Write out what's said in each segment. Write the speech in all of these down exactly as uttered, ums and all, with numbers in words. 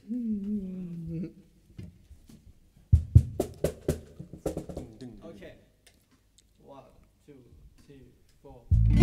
โอเค one two three four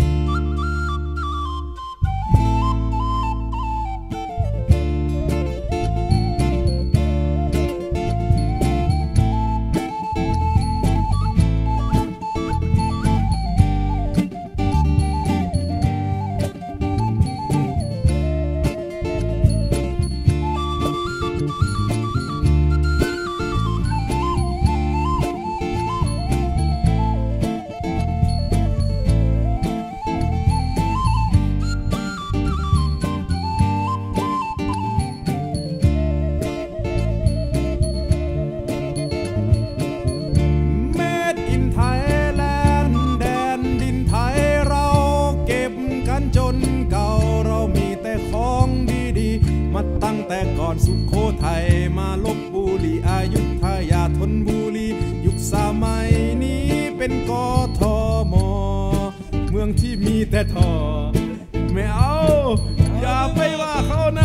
ตั้งแต่ก่อนสุโขทัยมาลพบุรีอยุธยาธนบุรียุคสมัยนี้เป็นกทม.เมืองที่มีแต่ทอไม่เอาอย่าไปว่าเขานะ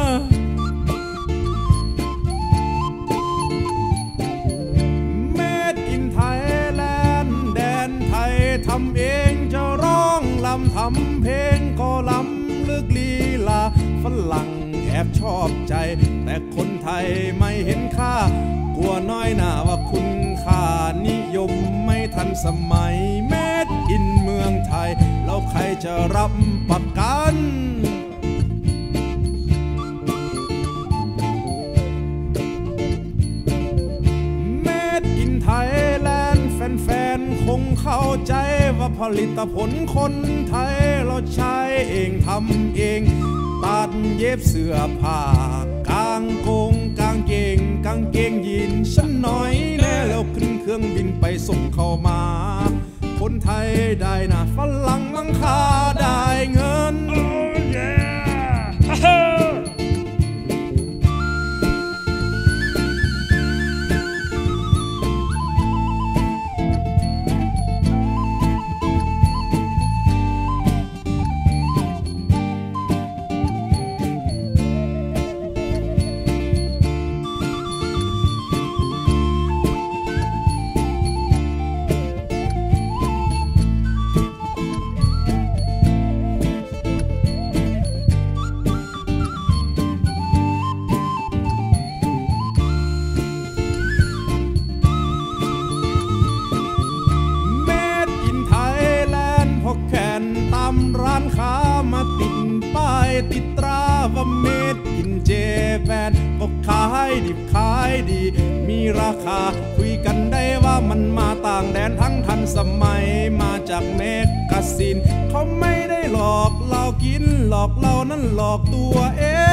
Made in Thailand แดนไทยทำเองจะร้องลำทำเพลงก็ลำลึกลีลาฝรั่งแอบชอบใจแต่คนไทยไม่เห็นค่ากลัวน้อยหน้าว่าคุณค่านิยมไม่ทันสมัยเมดอินเมืองไทยแล้วใครจะรับประกันเมดอินไทยแลนด์แฟนๆคงเข้าใจว่าผลิตผลคนไทยเราใช้เองทำเองตัดเย็บเสื้อผ้ากางกงกางเกงกางเกงยีนฉันน้อยแน่แล้วขึ้นเครื่องบินไปส่งเข้ามาคนไทยได้นะฝรั่งมังค่าได้เงิน oh, yeah. ร้านค้ามาติดป้ายติดตราว่าเมดอินเจแปนก็ขายดิบขายดีมีราคาคุยกันได้ว่ามันมาต่างแดนทั้งทันสมัยมาจากเมกาซีนเขาไม่ได้หลอกเรากินหลอกเรานั่นหลอกตัวเอง